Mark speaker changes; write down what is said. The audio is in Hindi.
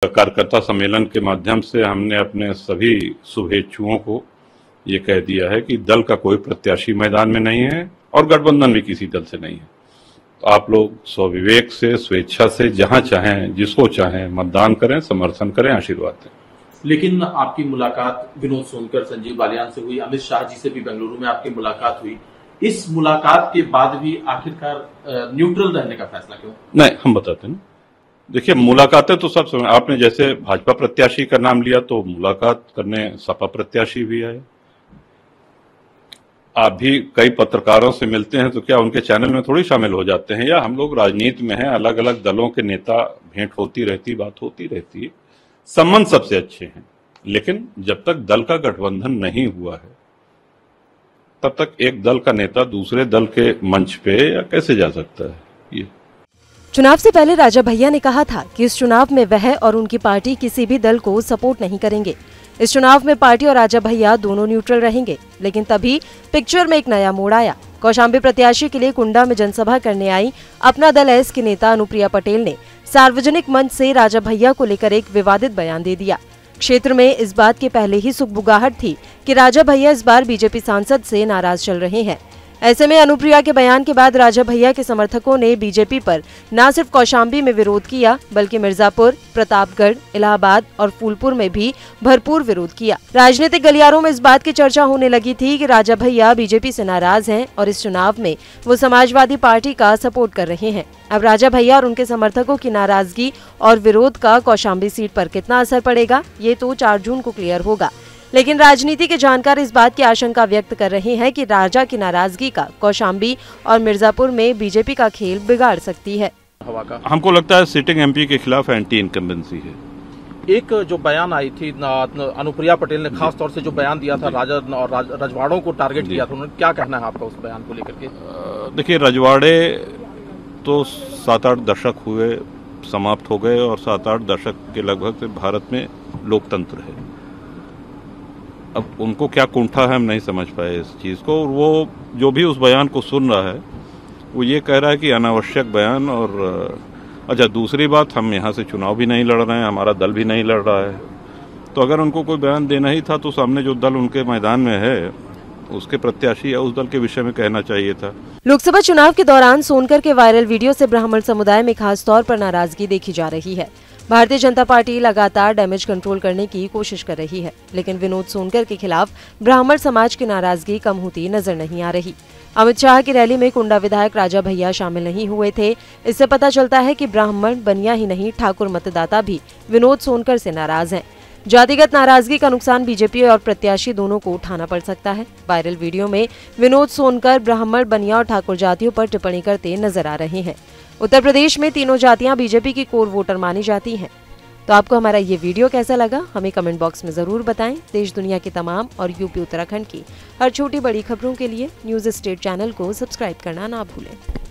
Speaker 1: कार्यकर्ता सम्मेलन के माध्यम से हमने अपने सभी शुभेच्छुओं को ये कह दिया है कि दल का कोई प्रत्याशी मैदान में नहीं है और गठबंधन भी किसी दल से नहीं है। तो आप लोग स्वविवेक से, स्वेच्छा से, जहां चाहें, जिसको चाहें मतदान करें, समर्थन करें, आशीर्वाद दें।
Speaker 2: लेकिन आपकी मुलाकात विनोद सोनकर, संजीव बालियान से हुई, अमित शाह जी से भी बेंगलुरु में आपकी मुलाकात हुई। इस मुलाकात के बाद भी आखिरकार न्यूट्रल रहने का फैसला क्यों?
Speaker 1: नहीं, हम बताते हैं ना। देखिए, मुलाकातें तो सब समय, आपने जैसे भाजपा प्रत्याशी का नाम लिया तो मुलाकात करने सपा प्रत्याशी भी आए। आप भी कई पत्रकारों से मिलते हैं तो क्या उनके चैनल में थोड़ी शामिल हो जाते हैं? या हम लोग राजनीति में हैं, अलग अलग दलों के नेता, भेंट होती रहती, बात होती रहती है, संबंध सबसे अच्छे हैं। लेकिन जब तक दल का गठबंधन नहीं हुआ है तब तक एक दल का नेता दूसरे दल के मंच पे या कैसे जा सकता है? ये
Speaker 3: चुनाव से पहले राजा भैया ने कहा था कि इस चुनाव में वह और उनकी पार्टी किसी भी दल को सपोर्ट नहीं करेंगे। इस चुनाव में पार्टी और राजा भैया दोनों न्यूट्रल रहेंगे। लेकिन तभी पिक्चर में एक नया मोड़ आया। कौशाम्बी प्रत्याशी के लिए कुंडा में जनसभा करने आई अपना दल एस की नेता अनुप्रिया पटेल ने सार्वजनिक मंच से राजा भैया को लेकर एक विवादित बयान दे दिया। क्षेत्र में इस बात के पहले ही सुगबुगाहट थी कि राजा भैया इस बार बीजेपी सांसद से नाराज चल रहे हैं। ऐसे में अनुप्रिया के बयान के बाद राजा भैया के समर्थकों ने बीजेपी पर न सिर्फ कौशाम्बी में विरोध किया बल्कि मिर्जापुर, प्रतापगढ़, इलाहाबाद और फूलपुर में भी भरपूर विरोध किया। राजनीतिक गलियारों में इस बात की चर्चा होने लगी थी कि राजा भैया बीजेपी से नाराज हैं और इस चुनाव में वो समाजवादी पार्टी का सपोर्ट कर रहे हैं। अब राजा भैया और उनके समर्थकों की नाराजगी और विरोध का कौशाम्बी सीट पर कितना असर पड़ेगा, ये तो 4 जून को क्लियर होगा। लेकिन राजनीति के जानकार इस बात की आशंका व्यक्त कर रहे हैं कि राजा की नाराजगी का कौशाम्बी और मिर्जापुर में बीजेपी का खेल बिगाड़ सकती है।
Speaker 1: हमको लगता है सिटिंग एमपी के खिलाफ एंटी इनकम्बेंसी है।
Speaker 2: एक जो बयान आई थी अनुप्रिया पटेल ने, खास तौर से जो बयान दिया था राजा और रजवाड़ों को टारगेट किया था, उन्होंने क्या कहना है आपका उस बयान को लेकर के?
Speaker 1: देखिए, रजवाड़े तो 7-8 दशक हुए समाप्त हो गए और 7-8 दशक के लगभग से भारत में लोकतंत्र है। अब उनको क्या कुंठा है, हम नहीं समझ पाए इस चीज़ को। और वो जो भी उस बयान को सुन रहा है वो ये कह रहा है कि अनावश्यक बयान। और अच्छा, दूसरी बात, हम यहाँ से चुनाव भी नहीं लड़ रहे हैं, हमारा दल भी नहीं लड़ रहा है। तो अगर उनको कोई बयान देना ही था तो सामने जो दल उनके मैदान में है उसके प्रत्याशी या उस दल के विषय में कहना चाहिए था।
Speaker 3: लोकसभा चुनाव के दौरान सोनकर के वायरल वीडियो से ब्राह्मण समुदाय में खास तौर पर नाराजगी देखी जा रही है। भारतीय जनता पार्टी लगातार डैमेज कंट्रोल करने की कोशिश कर रही है, लेकिन विनोद सोनकर के खिलाफ ब्राह्मण समाज की नाराजगी कम होती नजर नहीं आ रही। अमित शाह की रैली में कुंडा विधायक राजा भैया शामिल नहीं हुए थे। इससे पता चलता है कि ब्राह्मण बनिया ही नहीं, ठाकुर मतदाता भी विनोद सोनकर से नाराज हैं। जातिगत नाराजगी का नुकसान बीजेपी और प्रत्याशी दोनों को उठाना पड़ सकता है। वायरल वीडियो में विनोद सोनकर ब्राह्मण, बनिया और ठाकुर जातियों पर टिप्पणी करते नजर आ रहे हैं। उत्तर प्रदेश में तीनों जातियां बीजेपी की कोर वोटर मानी जाती हैं। तो आपको हमारा ये वीडियो कैसा लगा, हमें कमेंट बॉक्स में जरूर बताएं। देश दुनिया की तमाम और यूपी उत्तराखंड की हर छोटी बड़ी खबरों के लिए न्यूज़ स्टेट चैनल को सब्सक्राइब करना ना भूलें।